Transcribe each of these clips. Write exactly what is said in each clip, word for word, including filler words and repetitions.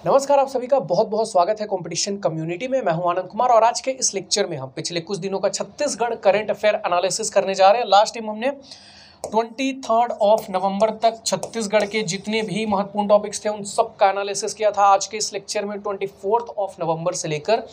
नमस्कार, आप सभी का बहुत बहुत स्वागत है कंपटीशन कम्युनिटी में। मैं हूं आनंद कुमार और आज के इस लेक्चर में हम पिछले कुछ दिनों का छत्तीसगढ़ करंट अफेयर एनालिसिस करने जा रहे हैं। लास्ट टाइम हमने तेईस ऑफ नवंबर तक छत्तीसगढ़ के जितने भी महत्वपूर्ण टॉपिक्स थे उन सब का एनालिसिस किया था। आज के इस लेक्चर में चौबीस ऑफ नवंबर से लेकर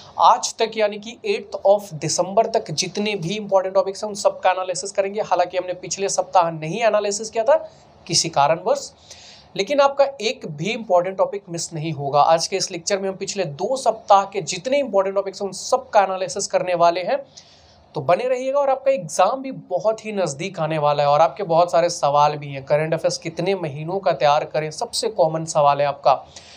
आज तक यानी कि आठ ऑफ दिसंबर तक जितने भी इंपॉर्टेंट टॉपिक्स हैं उन सब का एनालिसिस करेंगे। हालांकि हमने पिछले सप्ताह नहीं एनालिसिस किया था किसी कारणवश, लेकिन आपका एक भी इंपॉर्टेंट टॉपिक मिस नहीं होगा। आज के इस लेक्चर में हम पिछले दो सप्ताह के जितने इंपॉर्टेंट टॉपिक्स हैं उन सब का एनालिसिस करने वाले हैं, तो बने रहिएगा। और आपका एग्जाम भी बहुत ही नज़दीक आने वाला है और आपके बहुत सारे सवाल भी हैं। करंट अफेयर्स कितने महीनों का तैयार करें, सबसे कॉमन सवाल है आपका।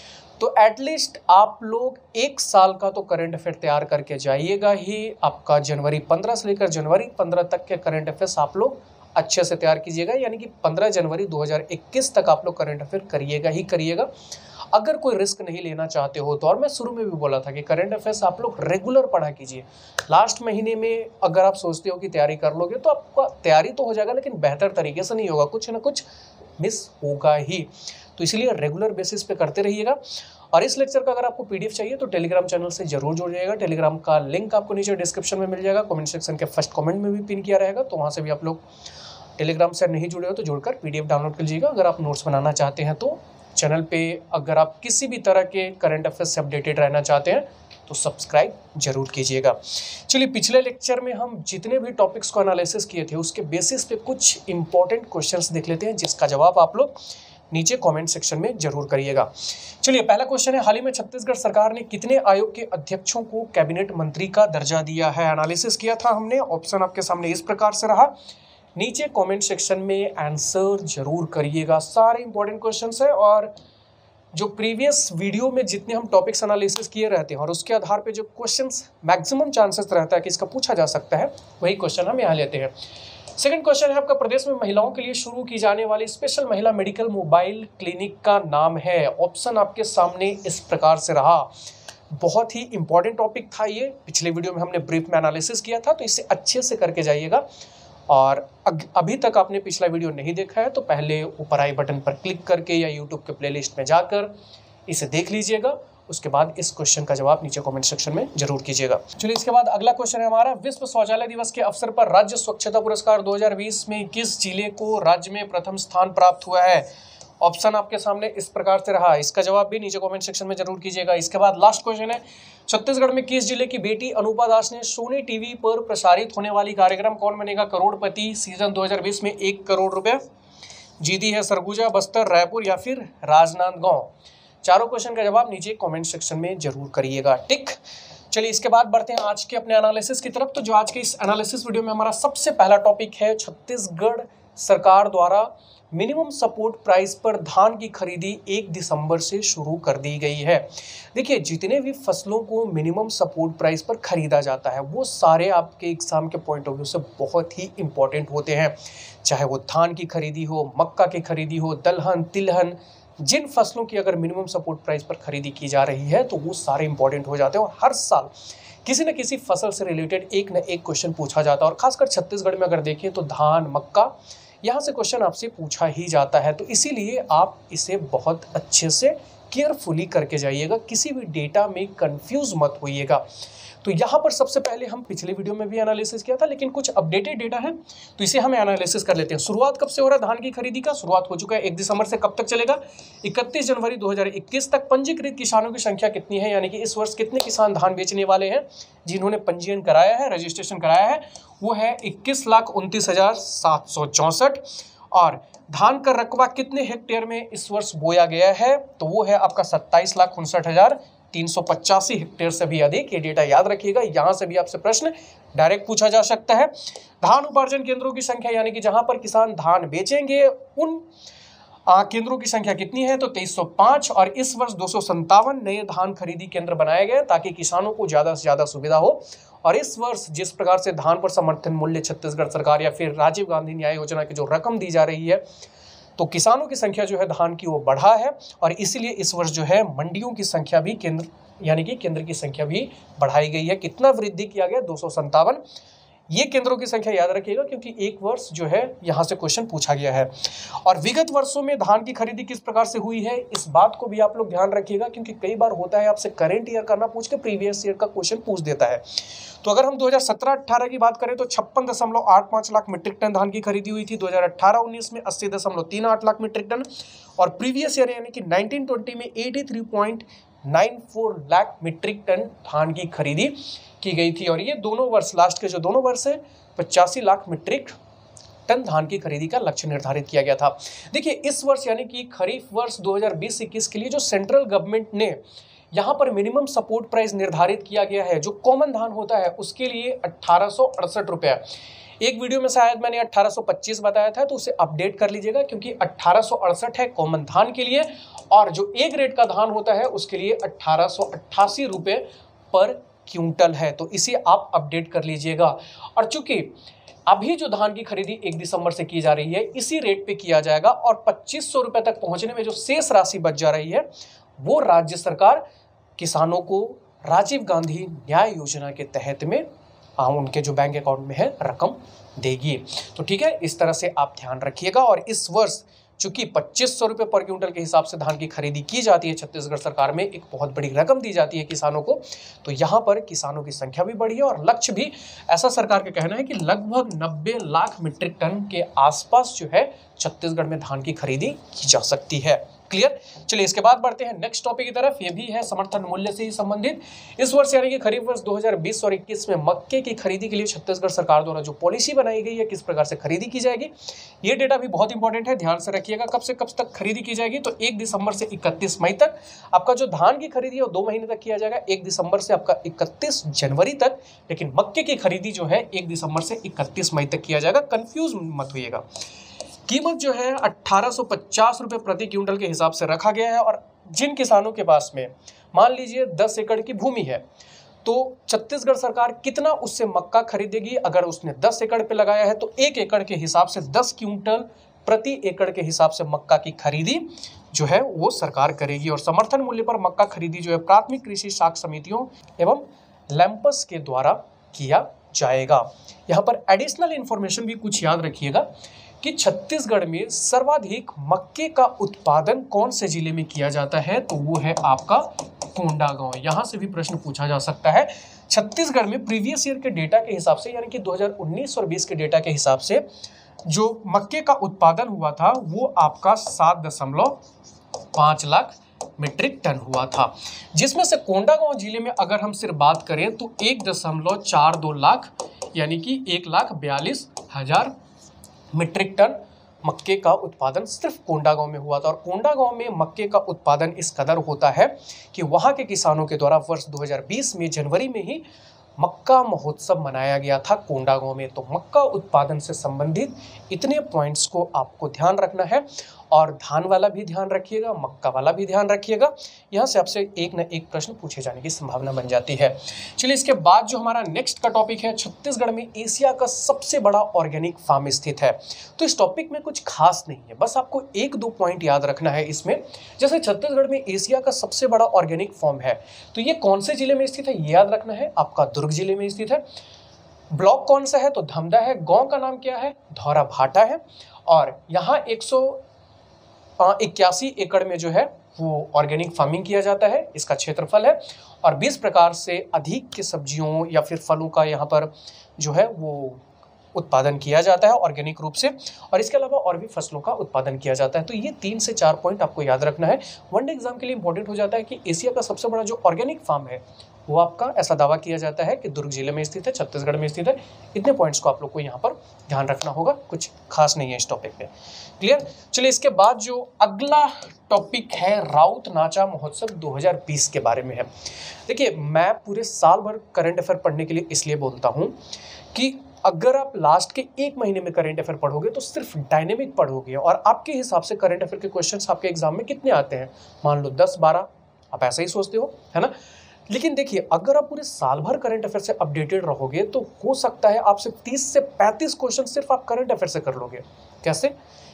तो एटलीस्ट आप लोग एक साल का तो करंट अफेयर तैयार करके जाइएगा ही। आपका जनवरी पंद्रह से लेकर जनवरी पंद्रह तक के करंट अफेयर्स आप लोग अच्छे से तैयार कीजिएगा, यानी कि पंद्रह जनवरी दो हज़ार इक्कीस तक आप लोग करंट अफेयर करिएगा ही करिएगा। अगर कोई रिस्क नहीं लेना चाहते हो तो, और मैं शुरू में भी बोला था कि करंट अफेयर्स आप लोग रेगुलर पढ़ा कीजिए। लास्ट महीने में अगर आप सोचते हो कि तैयारी कर लोगे तो आपका तैयारी तो हो जाएगा, लेकिन बेहतर तरीके से नहीं होगा, कुछ ना कुछ मिस होगा ही। तो इसलिए रेगुलर बेसिस पे करते रहिएगा। और इस लेक्चर का अगर आपको पीडीएफ चाहिए तो टेलीग्राम चैनल से जरूर जुड़ जाइएगा। टेलीग्राम का लिंक आपको नीचे डिस्क्रिप्शन में मिल जाएगा, कमेंट सेक्शन के फर्स्ट कमेंट में भी पिन किया रहेगा, तो वहाँ से भी आप लोग टेलीग्राम से नहीं जुड़े हो तो जुड़कर पीडीएफ डाउनलोड कर लीजिएगा। अगर आप नोट्स बनाना चाहते हैं तो चैनल पे, अगर आप किसी भी तरह के करंट अफेयर्स से अपडेटेड रहना चाहते हैं तो सब्सक्राइब जरूर कीजिएगा। चलिए, पिछले लेक्चर में हम जितने भी टॉपिक्स को एनालिसिस किए थे उसके बेसिस पे कुछ इंपॉर्टेंट क्वेश्चंस देख लेते हैं, जिसका जवाब आप लोग नीचे कमेंट सेक्शन में जरूर करिएगा। चलिए, पहला क्वेश्चन है, हाल ही में छत्तीसगढ़ सरकार ने कितने आयोग के अध्यक्षों को कैबिनेट मंत्री का दर्जा दिया है? एनालिसिस किया था हमने। ऑप्शन आपके सामने इस प्रकार से रहा, नीचे कमेंट सेक्शन में आंसर जरूर करिएगा। सारे इंपॉर्टेंट क्वेश्चंस है और जो प्रीवियस वीडियो में जितने हम टॉपिक्स एनालिसिस किए रहते हैं और उसके आधार पे जो क्वेश्चंस मैक्सिमम चांसेस रहता है कि इसका पूछा जा सकता है, वही क्वेश्चन हम यहाँ लेते हैं। सेकंड क्वेश्चन है आपका, प्रदेश में महिलाओं के लिए शुरू की जाने वाली स्पेशल महिला मेडिकल मोबाइल क्लिनिक का नाम है? ऑप्शन आपके सामने इस प्रकार से रहा। बहुत ही इंपॉर्टेंट टॉपिक था ये, पिछले वीडियो में हमने ब्रीफ में एनालिसिस किया था, तो इसे अच्छे से करके जाइएगा। और अभी तक आपने पिछला वीडियो नहीं देखा है तो पहले ऊपर आई बटन पर क्लिक करके या यूट्यूब के प्लेलिस्ट में जाकर इसे देख लीजिएगा। उसके बाद इस क्वेश्चन का जवाब नीचे कमेंट सेक्शन में जरूर कीजिएगा। चलिए, इसके बाद अगला क्वेश्चन है हमारा, विश्व शौचालय दिवस के अवसर पर राज्य स्वच्छता पुरस्कार दो हज़ार बीस में किस जिले को राज्य में प्रथम स्थान प्राप्त हुआ है? ऑप्शन आपके सामने इस प्रकार से रहा। इसका जवाब भी नीचे कमेंट सेक्शन में जरूर कीजिएगा। इसके बाद लास्ट क्वेश्चन है, छत्तीसगढ़ में किस जिले की बेटी अनूपा दास ने सोनी टीवी पर प्रसारित होने वाली कार्यक्रम कौन बनेगा करोड़पति सीजन दो हज़ार बीस में एक करोड़ रुपए जीती है? सरगुजा, बस्तर, रायपुर या फिर राजनांदगांव? चारों क्वेश्चन का जवाब नीचे कमेंट सेक्शन में जरूर करिएगा, टिक। चलिए, इसके बाद बढ़ते हैं आज के अपने एनालिसिस की तरफ। तो जो आज के इस एनालिसिस वीडियो में हमारा सबसे पहला टॉपिक है, छत्तीसगढ़ सरकार द्वारा मिनिमम सपोर्ट प्राइस पर धान की खरीदी एक दिसंबर से शुरू कर दी गई है। देखिए, जितने भी फसलों को मिनिमम सपोर्ट प्राइस पर खरीदा जाता है वो सारे आपके एग्जाम के पॉइंट ऑफ व्यू से बहुत ही इंपॉर्टेंट होते हैं। चाहे वो धान की खरीदी हो, मक्का की खरीदी हो, दलहन, तिलहन, जिन फसलों की अगर मिनिमम सपोर्ट प्राइस पर खरीदी की जा रही है तो वो सारे इंपॉर्टेंट हो जाते हैं। और हर साल किसी न किसी फसल से रिलेटेड एक न एक क्वेश्चन पूछा जाता है। और खासकर छत्तीसगढ़ में अगर देखें तो धान, मक्का, यहाँ से क्वेश्चन आपसे पूछा ही जाता है। तो इसीलिए आप इसे बहुत अच्छे से केयरफुली करके जाइएगा, किसी भी डेटा में कंफ्यूज मत होइएगा। तो यहाँ पर सबसे पहले हम पिछले वीडियो में भी एनालिसिस किया था, लेकिन कुछ अपडेटेड डेटा है तो इसे हम एनालिसिस कर लेते हैं। शुरुआत कब से हो रहा है धान की खरीदी का? शुरुआत हो चुका है एक दिसंबर से। कब तक चलेगा? इकतीस जनवरी दो हज़ार इक्कीस तक। पंजीकृत किसानों की संख्या कितनी है, यानी कि इस वर्ष कितने किसान धान बेचने वाले हैं जिन्होंने पंजीयन कराया है, रजिस्ट्रेशन कराया है, वो है इक्कीस लाख उनतीस हजार सात सौ चौंसठ। और धान का रकबा कितने हेक्टेयर में इस वर्ष बोया गया है? तो वो है आपका सत्ताईस लाख उनसठ हजार तीन सौ पचासी हेक्टेयर से भी अधिक। ये डेटा याद रखिएगा, यहाँ से भी आपसे प्रश्न डायरेक्ट पूछा जा सकता है। धान उपार्जन केंद्रों की संख्या, यानी कि जहां पर किसान धान बेचेंगे उन आ, केंद्रों की संख्या कितनी है? तो तेईस सौ पाँच। और इस वर्ष दो सौ संतावन नए धान खरीदी केंद्र बनाए गए ताकि किसानों को ज़्यादा से ज़्यादा सुविधा हो। और इस वर्ष जिस प्रकार से धान पर समर्थन मूल्य छत्तीसगढ़ सरकार या फिर राजीव गांधी न्याय योजना की जो रकम दी जा रही है, तो किसानों की संख्या जो है धान की वो बढ़ा है। और इसीलिए इस वर्ष जो है मंडियों की संख्या भी, केंद्र यानी कि केंद्र की संख्या भी बढ़ाई गई है। कितना वृद्धि किया गया? दो सौ संतावन। ये केंद्रों की संख्या याद रखिएगा क्योंकि एक वर्ष जो है यहाँ से क्वेश्चन पूछा गया है। और विगत वर्षों में धान की खरीदी किस प्रकार से हुई है, इस बात को भी आप लोग ध्यान रखिएगा क्योंकि कई बार होता है आपसे करेंट ईयर का ना पूछ के प्रीवियस ईयर का क्वेश्चन पूछ देता है। तो अगर हम दो हज़ार सत्रह अठारह की बात करें तो छप्पन दशमलव आठ पाँच लाख मीट्रिक टन धान की खरीदी हुई थी। दो हज़ार अठारह उन्नीस में अस्सी दशमलव तीन आठ लाख मीट्रिक टन और प्रीवियस ईयर यानी कि नाइनटीन ट्वेंटी में तिरासी पॉइंट नौ चार लाख मीट्रिक टन धान की खरीदी की गई थी। और ये दोनों वर्ष, लास्ट के जो दोनों वर्ष है, पचासी लाख मीट्रिक टन धान की खरीदी का लक्ष्य निर्धारित किया गया था। देखिए इस वर्ष यानी कि खरीफ वर्ष दो हज़ार बीस इक्कीस के लिए जो सेंट्रल गवर्नमेंट ने यहाँ पर मिनिमम सपोर्ट प्राइस निर्धारित किया गया है, जो कॉमन धान होता है उसके लिए अट्ठारह सौ अड़सठ रुपया। एक वीडियो में शायद मैंने अट्ठारह सौ पच्चीस बताया था, तो उसे अपडेट कर लीजिएगा क्योंकि अट्ठारह सौ अड़सठ है कॉमन धान के लिए और जो ए ग्रेड का धान होता है उसके लिए अट्ठारह सौ अट्ठासी रुपये पर क्विंटल है। तो इसे आप अपडेट कर लीजिएगा। और चूंकि अभी जो धान की खरीदी एक दिसंबर से की जा रही है इसी रेट पे किया जाएगा और पच्चीस सौ रुपये तक पहुंचने में जो शेष राशि बच जा रही है वो राज्य सरकार किसानों को राजीव गांधी न्याय योजना के तहत में आ, उनके जो बैंक अकाउंट में है रकम देगी। तो ठीक है, इस तरह से आप ध्यान रखिएगा। और इस वर्ष चूंकि पच्चीस सौ रुपये पर क्विंटल के हिसाब से धान की खरीदी की जाती है छत्तीसगढ़ सरकार में, एक बहुत बड़ी रकम दी जाती है किसानों को, तो यहाँ पर किसानों की संख्या भी बढ़ी है और लक्ष्य भी ऐसा सरकार का कहना है कि लगभग नब्बे लाख मीट्रिक टन के आसपास जो है छत्तीसगढ़ में धान की खरीदी की जा सकती है। क्लियर? चलिए इसके बाद बढ़ते हैं नेक्स्ट टॉपिक की तरफ। ये भी है समर्थन मूल्य से ही संबंधित। इस वर्ष यानी कि खरीफ वर्ष दो हज़ार बीस और इक्कीस में मक्के की खरीदी के लिए छत्तीसगढ़ सरकार द्वारा जो पॉलिसी बनाई गई है, किस प्रकार से खरीदी की जाएगी, ये डेटा भी बहुत इंपॉर्टेंट है, ध्यान से रखिएगा। कब से कब तक खरीदी की जाएगी, तो एक दिसंबर से इकतीस मई तक। आपका जो धान की खरीदी है वो दो महीने तक किया जाएगा, एक दिसंबर से आपका इकतीस जनवरी तक। लेकिन मक्के की खरीदी जो है एक दिसंबर से इकतीस मई तक किया जाएगा, कंफ्यूज मत होइएगा। कीमत जो है अट्ठारह सौ पचास रुपये प्रति क्विंटल के हिसाब से रखा गया है। और जिन किसानों के पास में मान लीजिए दस एकड़ की भूमि है तो छत्तीसगढ़ सरकार कितना उससे मक्का खरीदेगी, अगर उसने दस एकड़ पे लगाया है तो एक एकड़ के हिसाब से दस क्विंटल प्रति एकड़ के हिसाब से मक्का की खरीदी जो है वो सरकार करेगी। और समर्थन मूल्य पर मक्का खरीदी जो है प्राथमिक कृषि साख समितियों एवं लैंपस के द्वारा किया जाएगा। यहाँ पर एडिशनल इंफॉर्मेशन भी कुछ याद रखिएगा कि छत्तीसगढ़ में सर्वाधिक मक्के का उत्पादन कौन से जिले में किया जाता है, तो वो है आपका कोंडागांव। यहाँ से भी प्रश्न पूछा जा सकता है। छत्तीसगढ़ में प्रीवियस ईयर के डेटा के हिसाब से यानी कि दो हज़ार उन्नीस और बीस के डेटा के हिसाब से जो मक्के का उत्पादन हुआ था वो आपका सात दशमलव पाँच लाख मीट्रिक टन हुआ था, जिसमें से कोंडागांव जिले में अगर हम सिर्फ बात करें तो एक दशमलव चार दो लाख यानी कि एक लाख बयालीस हजार मीट्रिक टन मक्के का उत्पादन सिर्फ कोंडागांव में हुआ था। और कोंडागांव में मक्के का उत्पादन इस कदर होता है कि वहां के किसानों के द्वारा वर्ष दो हज़ार बीस में जनवरी में ही मक्का महोत्सव मनाया गया था कोंडागांव में। तो मक्का उत्पादन से संबंधित इतने पॉइंट्स को आपको ध्यान रखना है और धान वाला भी ध्यान रखिएगा, मक्का वाला भी ध्यान रखिएगा। यहाँ से आपसे एक न एक प्रश्न पूछे जाने की संभावना बन जाती है। चलिए इसके बाद जो हमारा नेक्स्ट का टॉपिक है, छत्तीसगढ़ में एशिया का सबसे बड़ा ऑर्गेनिक फार्म स्थित है। तो इस टॉपिक में कुछ खास नहीं है, बस आपको एक दो पॉइंट याद रखना है इसमें। जैसे छत्तीसगढ़ में एशिया का सबसे बड़ा ऑर्गेनिक फार्म है तो ये कौन से जिले में स्थित है ये याद रखना है, आपका दुर्ग जिले में स्थित है। ब्लॉक कौन सा है, तो धमदा है। गांव का नाम क्या है, धौरा भाटा है। और यहाँ एक सौ इक्यासी एकड़ में जो है वो ऑर्गेनिक फार्मिंग किया जाता है, इसका क्षेत्रफल है। और बीस प्रकार से अधिक के सब्जियों या फिर फलों का यहाँ पर जो है वो उत्पादन किया जाता है ऑर्गेनिक रूप से। और इसके अलावा और भी फसलों का उत्पादन किया जाता है। तो ये तीन से चार पॉइंट आपको याद रखना है। वनडे एग्जाम के लिए इंपॉर्टेंट हो जाता है कि एशिया का सबसे बड़ा जो ऑर्गेनिक फार्म है वो आपका ऐसा दावा किया जाता है कि दुर्ग जिले में स्थित है, छत्तीसगढ़ में स्थित है। इतने पॉइंट्स को आप लोग को यहाँ पर ध्यान रखना होगा, कुछ खास नहीं है इस टॉपिक पे। क्लियर? चलिए इसके बाद जो अगला टॉपिक है राउत नाचा महोत्सव दो हज़ार बीस के बारे में है। देखिए मैं पूरे साल भर करंट अफेयर पढ़ने के लिए इसलिए बोलता हूँ कि अगर आप लास्ट के एक महीने में करंट अफेयर पढ़ोगे तो सिर्फ डायनेमिक पढ़ोगे और आपके हिसाब से करंट अफेयर के क्वेश्चंस आपके एग्जाम में कितने आते हैं, मान लो दस बारह, आप ऐसा ही सोचते हो, है ना। लेकिन देखिए अगर आप पूरे साल भर करंट अफेयर से अपडेटेड रहोगे तो हो सकता है आपसे तीस से पैंतीस क्वेश्चन सिर्फ आप करंट अफेयर से कर लोगे। कैसे?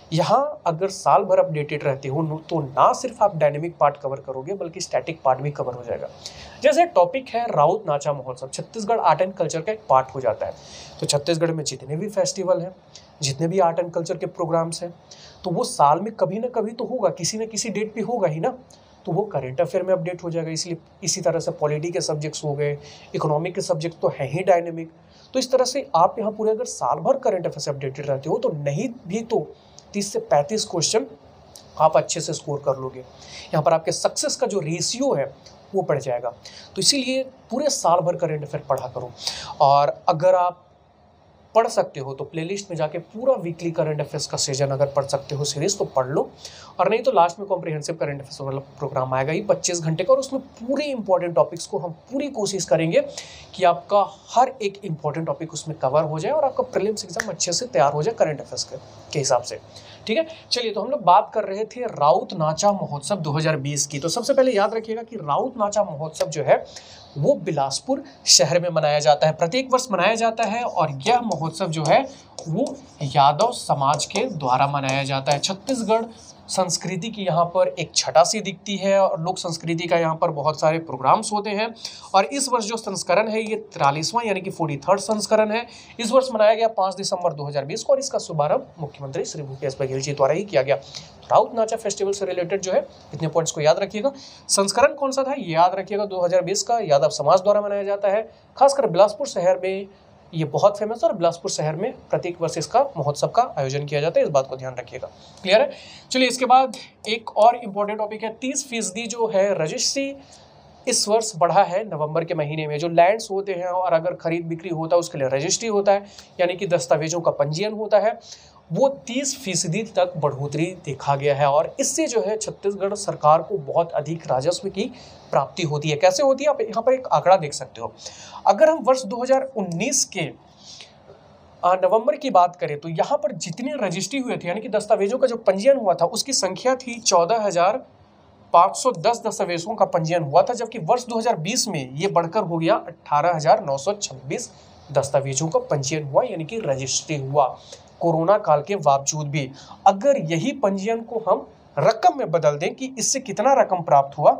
यहाँ अगर साल भर अपडेटेड रहते हो तो ना सिर्फ आप डायनेमिक पार्ट कवर करोगे बल्कि स्टैटिक पार्ट भी कवर हो जाएगा। जैसे टॉपिक है राउत नाचा महोत्सव, छत्तीसगढ़ आर्ट एंड कल्चर का एक पार्ट हो जाता है। तो छत्तीसगढ़ में जितने भी फेस्टिवल हैं, जितने भी आर्ट एंड कल्चर के प्रोग्राम्स हैं, तो वो साल में कभी ना कभी तो होगा, किसी न किसी डेट पे होगा ही ना, तो वो करेंट अफेयर में अपडेट हो जाएगा। इसलिए इसी तरह से पॉलिटी के सब्जेक्ट्स हो गए, इकोनॉमिक के सब्जेक्ट तो हैं ही डायनेमिक। तो इस तरह से आप यहाँ पूरे अगर साल भर करंट अफेयर से अपडेटेड रहते हो तो नहीं भी तो तीस से पैंतीस क्वेश्चन आप अच्छे से स्कोर कर लोगे। यहाँ पर आपके सक्सेस का जो रेशियो है वो बढ़ जाएगा। तो इसीलिए पूरे साल भर करंट अफेयर पढ़ा करो। और अगर आप पढ़ सकते हो तो प्लेलिस्ट में जाके पूरा वीकली करंट अफेयर्स का सेशन अगर पढ़ सकते हो सीरीज तो पढ़ लो, और नहीं तो लास्ट में कॉम्प्रिहेंसिव करंट अफेयर्स वाला प्रोग्राम आएगा ही पच्चीस घंटे का, और उसमें पूरे इंपॉर्टेंट टॉपिक्स को हम पूरी कोशिश करेंगे कि आपका हर एक इंपॉर्टेंट टॉपिक उसमें कवर हो जाए और आपका प्रीलिम्स एग्जाम अच्छे से तैयार हो जाए करंट अफेयर्स के, के हिसाब से। ठीक है, चलिए तो हम लोग बात कर रहे थे राउत नाचा महोत्सव दो हज़ार बीस की। तो सबसे पहले याद रखिएगा कि राउत नाचा महोत्सव जो है वो बिलासपुर शहर में मनाया जाता है, प्रत्येक वर्ष मनाया जाता है, और यह महोत्सव जो है वो यादव समाज के द्वारा मनाया जाता है। छत्तीसगढ़ संस्कृति की यहाँ पर एक छटा सी दिखती है और लोक संस्कृति का यहाँ पर बहुत सारे प्रोग्राम्स होते हैं। और इस वर्ष जो संस्करण है ये तिरालीसवां यानी कि फोर्टी थर्ड संस्करण है। इस वर्ष मनाया गया पाँच दिसंबर दो हज़ार बीस को, और इसका शुभारंभ मुख्यमंत्री श्री भूपेश बघेल जी द्वारा ही किया गया। तो राउत नाचा फेस्टिवल से रिलेटेड जो है इतने पॉइंट्स को याद रखिएगा। संस्करण कौन सा था ये याद रखिएगा, दो हज़ार बीस का, यादव समाज द्वारा मनाया जाता है। खासकर बिलासपुर शहर में ये बहुत फेमस है और बिलासपुर शहर में प्रत्येक वर्ष इसका महोत्सव का आयोजन किया जाता है, इस बात को ध्यान रखिएगा। क्लियर है। चलिए इसके बाद एक और इम्पोर्टेंट टॉपिक है, तीस फीसदी जो है रजिस्ट्री इस वर्ष बढ़ा है नवंबर के महीने में। जो लैंड्स होते हैं और अगर खरीद बिक्री होता है उसके लिए रजिस्ट्री होता है, यानी कि दस्तावेजों का पंजीयन होता है, वो तीस फीसदी तक बढ़ोतरी देखा गया है। और इससे जो है छत्तीसगढ़ सरकार को बहुत अधिक राजस्व की प्राप्ति होती है। कैसे होती है आप यहाँ पर एक आंकड़ा देख सकते हो। अगर हम वर्ष दो हज़ार उन्नीस के नवंबर की बात करें तो यहाँ पर जितने रजिस्ट्री हुए थे यानी कि दस्तावेजों का जो पंजीयन हुआ था उसकी संख्या थी चौदह हजार पाँच सौ दस दस्तावेजों का पंजीयन हुआ था, जबकि वर्ष दो हज़ार बीस में ये बढ़कर हो गया अठारह हजार नौ सौ छब्बीस दस्तावेजों का पंजीयन हुआ, यानी कि रजिस्ट्री हुआ कोरोना काल के बावजूद भी। अगर यही पंजीयन को हम रकम में बदल दें कि इससे कितना रकम प्राप्त हुआ,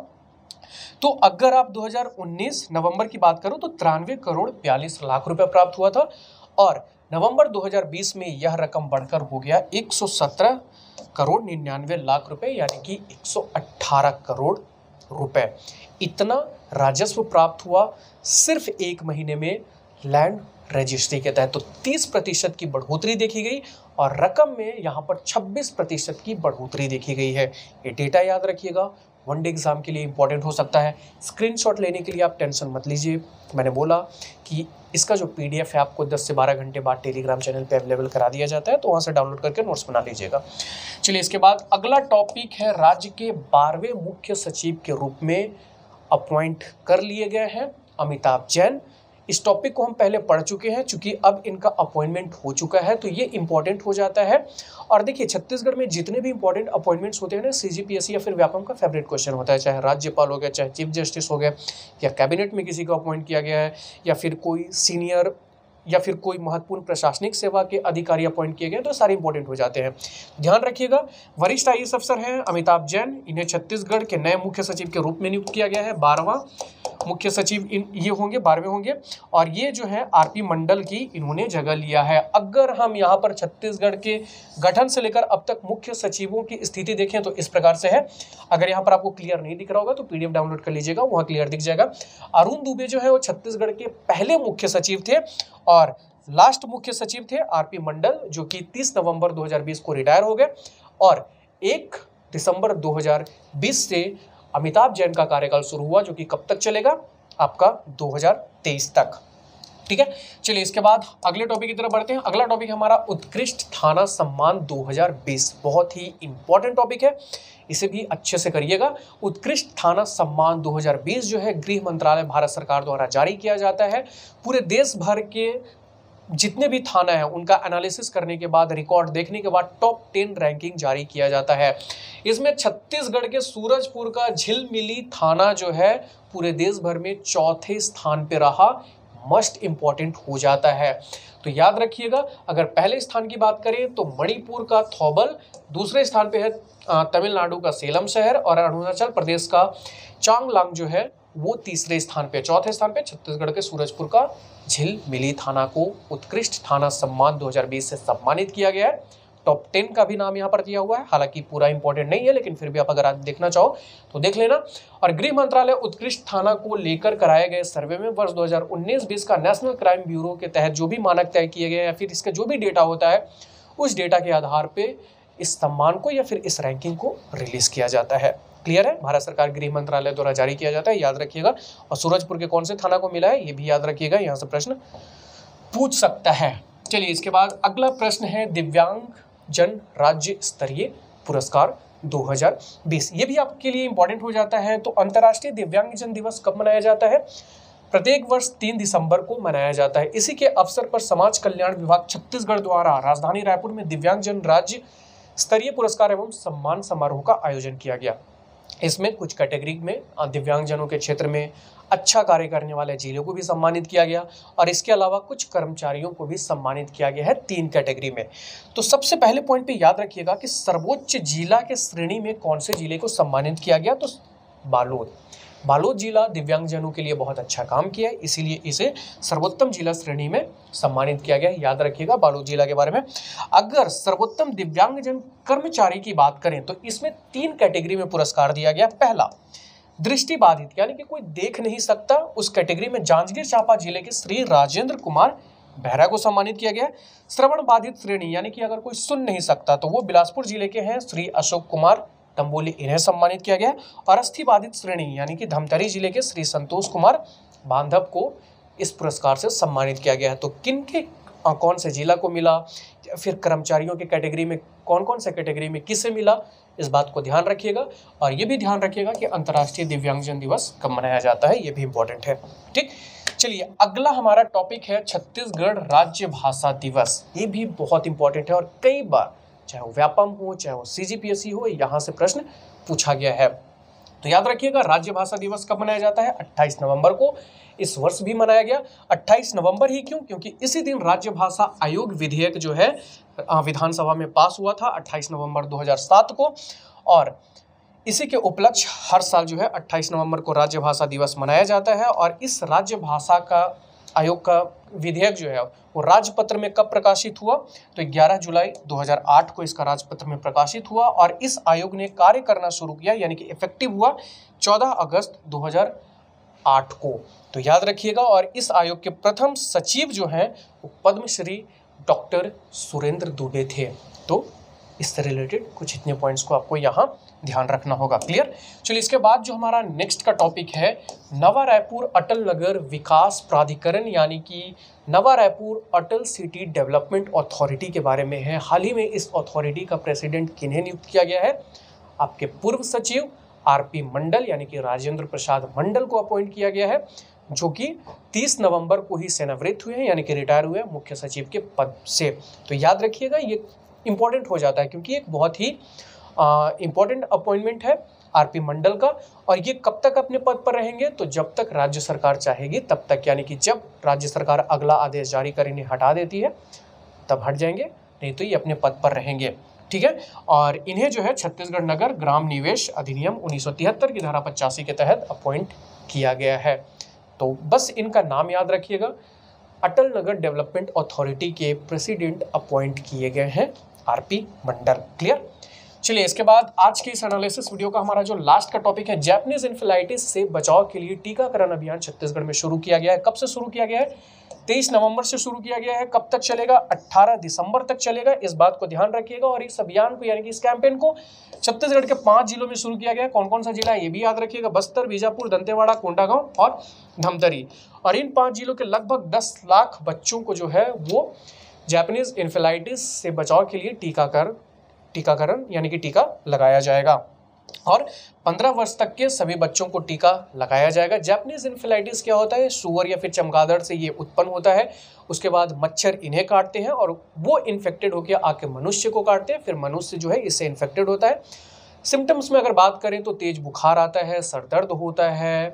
तो अगर आप दो हज़ार उन्नीस नवंबर की बात करो तो तिरानवे करोड़ बयालीस लाख रुपए प्राप्त हुआ था, और नवंबर दो हज़ार बीस में यह रकम बढ़कर हो गया एक सौ सत्रह करोड़ निन्यानवे लाख रुपए, यानी कि एक सौ अठारह करोड़ रुपए। इतना राजस्व प्राप्त हुआ सिर्फ एक महीने में लैंड रजिस्ट्री के तहत। तो तीस प्रतिशत की बढ़ोतरी देखी गई और रकम में यहाँ पर छब्बीस प्रतिशत की बढ़ोतरी देखी गई है। ये डेटा याद रखिएगा, वनडे एग्जाम के लिए इंपॉर्टेंट हो सकता है। स्क्रीनशॉट लेने के लिए आप टेंशन मत लीजिए, मैंने बोला कि इसका जो पीडीएफ है आपको दस से बारह घंटे बाद टेलीग्राम चैनल पे अवेलेबल करा दिया जाता है, तो वहाँ से डाउनलोड करके नोट्स बना लीजिएगा। चलिए इसके बाद अगला टॉपिक है, राज्य के बारहवें मुख्य सचिव के रूप में अपॉइंट कर लिए गए हैं अमिताभ जैन। इस टॉपिक को हम पहले पढ़ चुके हैं, चूंकि अब इनका अपॉइंटमेंट हो चुका है तो ये इंपॉर्टेंट हो जाता है। और देखिए छत्तीसगढ़ में जितने भी इंपॉर्टेंट अपॉइंटमेंट्स होते हैं ना, सीजीपीएससी या फिर व्यापम का फेवरेट क्वेश्चन होता है, चाहे राज्यपाल हो गया, चाहे चीफ जस्टिस हो गया, या कैबिनेट में किसी को अपॉइंट किया गया है, या फिर कोई सीनियर या फिर कोई महत्वपूर्ण प्रशासनिक सेवा के अधिकारी अपॉइंट किए गए, तो सारे इंपॉर्टेंट हो जाते हैं। ध्यान रखिएगा, वरिष्ठ आईएएस अफसर हैं अमिताभ जैन, इन्हें छत्तीसगढ़ के नए मुख्य सचिव के रूप में नियुक्त किया गया है। बारहवां मुख्य सचिव इन ये होंगे, बारहवें होंगे, और ये जो है आरपी मंडल की इन्होंने जगह लिया है। अगर हम यहाँ पर छत्तीसगढ़ के गठन से लेकर अब तक मुख्य सचिवों की स्थिति देखें तो इस प्रकार से है। अगर यहाँ पर आपको क्लियर नहीं दिख रहा होगा तो पीडीएफ डाउनलोड कर लीजिएगा, वहाँ क्लियर दिख जाएगा। अरुण दुबे जो है वो छत्तीसगढ़ के पहले मुख्य सचिव थे, और लास्ट मुख्य सचिव थे आरपी मंडल, जो कि तीस नवंबर दो हज़ार बीस को रिटायर हो गए, और एक दिसंबर दो हज़ार बीस से अमिताभ जैन का कार्यकाल शुरू हुआ, जो कि कब तक चलेगा आपका दो हज़ार तेईस तक। ठीक है, चलिए इसके बाद अगले टॉपिक की तरफ बढ़ते हैं। अगला टॉपिक हमारा उत्कृष्ट थाना सम्मान दो हज़ार बीस, बहुत ही इंपॉर्टेंट टॉपिक है, इसे भी अच्छे से करिएगा। उत्कृष्ट थाना सम्मान दो हज़ार बीस जो है गृह मंत्रालय भारत सरकार द्वारा जारी किया जाता है। पूरे देश भर के जितने भी थाना है उनका एनालिसिस करने के बाद, रिकॉर्ड देखने के बाद टॉप टेन रैंकिंग जारी किया जाता है। इसमें छत्तीसगढ़ के सूरजपुर का झिलमिली थाना जो है पूरे देश भर में चौथे स्थान पे रहा, मस्ट इम्पॉर्टेंट हो जाता है। तो याद रखिएगा, अगर पहले स्थान की बात करें तो मणिपुर का थौबल, दूसरे स्थान पे है तमिलनाडु का सेलम शहर, और अरुणाचल प्रदेश का चांगलांग जो है वो तीसरे स्थान पे। चौथे स्थान पे छत्तीसगढ़ के सूरजपुर का झिलमिली थाना को उत्कृष्ट थाना सम्मान दो हज़ार बीस से सम्मानित किया गया है। टॉप टेन का भी नाम यहाँ पर दिया हुआ है, हालांकि पूरा इंपॉर्टेंट नहीं है, लेकिन फिर भी आप अगर आप देखना चाहो तो देख लेना। और गृह मंत्रालय उत्कृष्ट थाना को लेकर कराए गए सर्वे में वर्ष दो हज़ार उन्नीस बीस का नेशनल क्राइम ब्यूरो के तहत जो भी मानक तय किए गए या फिर इसका जो भी डेटा होता है, उस डेटा के आधार पर इस सम्मान को या फिर इस रैंकिंग को रिलीज किया जाता है। क्लियर है? भारत सरकार गृह मंत्रालय द्वारा जारी किया जाता है, याद रखिएगा। और सूरजपुर के कौन से थाना को मिला है ये भी याद रखिएगा, यहाँ से प्रश्न पूछ सकता है। चलिए, इसके बाद अगला प्रश्न है दिव्यांग जन राज्य स्तरीय पुरस्कार दो हज़ार बीस। ये भी आपके लिए इंपॉर्टेंट हो जाता है। तो अंतर्राष्ट्रीय दिव्यांगजन दिवस कब मनाया जाता है? प्रत्येक वर्ष तीन दिसंबर को मनाया जाता है। इसी के अवसर पर समाज कल्याण विभाग छत्तीसगढ़ द्वारा राजधानी रायपुर में दिव्यांगजन राज्य स्तरीय पुरस्कार एवं सम्मान समारोह का आयोजन किया गया। इसमें कुछ कैटेगरी में दिव्यांगजनों के क्षेत्र में अच्छा कार्य करने वाले जिलों को भी सम्मानित किया गया, और इसके अलावा कुछ कर्मचारियों को भी सम्मानित किया गया है तीन कैटेगरी में। तो सबसे पहले पॉइंट पे याद रखिएगा कि सर्वोच्च जिला के श्रेणी में कौन से जिले को सम्मानित किया गया? तो बालोद। बालोद जिला दिव्यांगजनों के लिए बहुत अच्छा काम किया है, इसीलिए इसे सर्वोत्तम जिला श्रेणी में सम्मानित किया गया है। याद रखिएगा बालोद जिला के बारे में। अगर सर्वोत्तम दिव्यांगजन कर्मचारी की बात करें तो इसमें तीन कैटेगरी में पुरस्कार दिया गया। पहला, दृष्टि बाधित यानी कि कोई देख नहीं सकता, उस कैटेगरी में जांजगीर चांपा जिले के श्री राजेंद्र कुमार बेहरा को सम्मानित किया गया। श्रवण बाधित श्रेणी यानी कि अगर कोई सुन नहीं सकता तो वो बिलासपुर जिले के हैं श्री अशोक कुमार तंबोली, इन्हें सम्मानित किया गया। और अस्थि बाधित श्रेणी यानी कि धमतरी जिले के श्री संतोष कुमार बांधव को इस पुरस्कार से सम्मानित किया गया है। तो किन के कौन से जिला को मिला, फिर कर्मचारियों के कैटेगरी में कौन कौन से कैटेगरी में किसे मिला, इस बात को ध्यान रखिएगा। और ये भी ध्यान रखिएगा कि अंतर्राष्ट्रीय दिव्यांगजन दिवस कब मनाया जाता है, ये भी इंपॉर्टेंट है। ठीक, चलिए अगला हमारा टॉपिक है छत्तीसगढ़ राज्य भाषा दिवस। ये भी बहुत इंपॉर्टेंट है और कई बार चाहे वो व्यापम हो चाहे वो सीजीपीएससी हो, यहाँ से प्रश्न पूछा गया है। तो याद रखिएगा राज्य भाषा दिवस कब मनाया जाता है? अट्ठाईस नवंबर को। इस वर्ष भी मनाया गया अट्ठाईस नवंबर ही। क्यों? क्योंकि इसी दिन राज्य भाषा आयोग विधेयक जो है विधानसभा में पास हुआ था अट्ठाईस नवंबर दो हज़ार सात को, और इसी के उपलक्ष्य हर साल जो है अट्ठाईस नवंबर को राज्य भाषा दिवस मनाया जाता है। और इस राज्य भाषा का आयोग का विधेयक जो है वो राजपत्र में कब प्रकाशित हुआ? तो ग्यारह जुलाई दो हज़ार आठ को इसका राजपत्र में प्रकाशित हुआ, और इस आयोग ने कार्य करना शुरू किया यानी कि इफेक्टिव हुआ चौदह अगस्त दो हज़ार आठ को। तो याद रखिएगा। और इस आयोग के प्रथम सचिव जो हैं वो पद्मश्री डॉक्टर सुरेंद्र दुबे थे। तो इससे रिलेटेड कुछ इतने पॉइंट्स को आपको यहाँ ध्यान रखना होगा। क्लियर? चलिए, इसके बाद जो हमारा नेक्स्ट का टॉपिक है नवा रायपुर अटल नगर विकास प्राधिकरण यानी कि Nava Raipur Atal city development authority के बारे में है। हाल ही में इस अथॉरिटी का प्रेसिडेंट किन्हें नियुक्त किया गया है? आपके पूर्व सचिव आरपी मंडल यानी कि राजेंद्र प्रसाद मंडल को अपॉइंट किया गया है, जो कि तीस नवंबर को ही सेवानिवृत्त हुए हैं यानी कि रिटायर हुए हैं मुख्य सचिव के पद से। तो याद रखिएगा ये इंपॉर्टेंट हो जाता है क्योंकि एक बहुत ही इंपॉर्टेंट अपॉइंटमेंट है आरपी मंडल का। और ये कब तक अपने पद पर रहेंगे? तो जब तक राज्य सरकार चाहेगी तब तक, यानी कि जब राज्य सरकार अगला आदेश जारी कर इन्हें हटा देती है तब हट जाएंगे, नहीं तो ये अपने पद पर रहेंगे। ठीक है। और इन्हें जो है छत्तीसगढ़ नगर ग्राम निवेश अधिनियम उन्नीस सौ तिहत्तर की धारा पचासी के तहत अपॉइंट किया गया है। तो बस इनका नाम याद रखिएगा। अटल नगर डेवलपमेंट अथॉरिटी के प्रेसिडेंट अपॉइंट किए गए हैं आरपी मंडल। क्लियर? चलिए, इसके बाद आज के इस एनालिसिस वीडियो का हमारा जो लास्ट का टॉपिक है, जैपनीज इन्फ्लुएंजाइटिस से बचाव के लिए टीकाकरण अभियान छत्तीसगढ़ में शुरू किया गया है। कब से शुरू किया गया है? तेईस नवंबर से शुरू किया गया है। कब तक चलेगा? अठारह दिसंबर तक चलेगा। इस बात को ध्यान रखिएगा। और इस अभियान को यानी कि इस कैंपेन को छत्तीसगढ़ के पांच जिलों में शुरू किया गया है। कौन कौन सा जिला है ये भी याद रखिएगा? बस्तर, बीजापुर, दंतेवाड़ा, कोंडागांव और धमतरी। और इन पांच जिलों के लगभग दस लाख बच्चों को जो है वो जैपनीज इन्फ्लुएंजाइटिस से बचाव के लिए टीकाकरण टीकाकरण यानी कि टीका लगाया जाएगा। और पंद्रह वर्ष तक के सभी बच्चों को टीका लगाया जाएगा। जैपनीज इन्फ्लुएंजाइटिस क्या होता है? सूअर या फिर चमगादड़ से ये उत्पन्न होता है। उसके बाद मच्छर इन्हें काटते हैं और वो इन्फेक्टेड होकर आके मनुष्य को काटते हैं, फिर मनुष्य जो है इससे इन्फेक्टेड होता है। सिम्टम्स में अगर बात करें तो तेज बुखार आता है, सर दर्द होता है,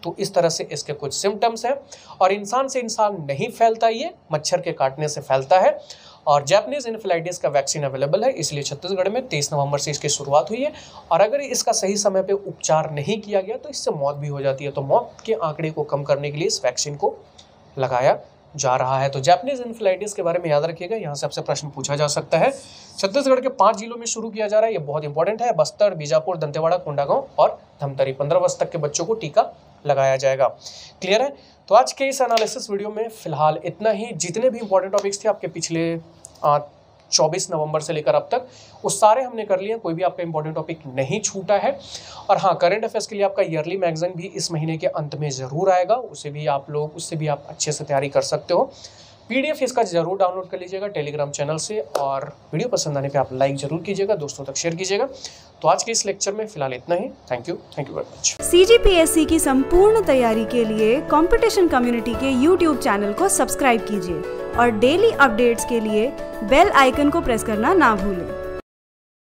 तो इस तरह से इसके कुछ सिम्टम्स हैं और इंसान से इंसान नहीं फैलता, ये मच्छर के काटने से फैलता है और जापानीज इन्फ्लुएंजा का वैक्सीन अवेलेबल है, इसलिए छत्तीसगढ़ में तेईस नवंबर से इसकी शुरुआत हुई है और अगर इसका सही समय पे उपचार नहीं किया गया तो इससे मौत भी हो जाती है। तो मौत के आंकड़े को कम करने के लिए इस वैक्सीन को लगाया जा रहा है। तो जापानीज इन्फ्लुएंजा के बारे में याद रखिएगा, यहाँ से आपसे प्रश्न पूछा जा सकता है। छत्तीसगढ़ के पांच जिलों में शुरू किया जा रहा है, ये बहुत इंपॉर्टेंट है, बस्तर, बीजापुर, दंतेवाड़ा, कोंडागांव और धमतरी। पंद्रह वर्ष तक के बच्चों को टीका लगाया जाएगा। क्लियर है? तो आज के इस एनालिसिस वीडियो में फिलहाल इतना ही। जितने भी इंपॉर्टेंट टॉपिक्स थे आपके पिछले चौबीस नवंबर से लेकर अब तक, वो सारे हमने कर लिए, कोई भी आपका इंपॉर्टेंट टॉपिक नहीं छूटा है। और हाँ, करंट अफेयर्स के लिए आपका ईयरली मैगजीन भी इस महीने के अंत में ज़रूर आएगा, उसे भी आप लोग उससे भी आप अच्छे से तैयारी कर सकते हो। पीडीएफ इसका जरूर डाउनलोड कर लीजिएगा टेलीग्राम चैनल से और वीडियो पसंद आने पे आप लाइक जरूर कीजिएगा, दोस्तों तक शेयर कीजिएगा। तो आज के इस लेक्चर में फिलहाल इतना ही। Thank you thank you very much. CGPSC की संपूर्ण तैयारी के लिए कंपटीशन कम्युनिटी के यूट्यूब चैनल को सब्सक्राइब कीजिए और डेली अपडेट्स के लिए बेल आइकन को प्रेस करना ना भूलें।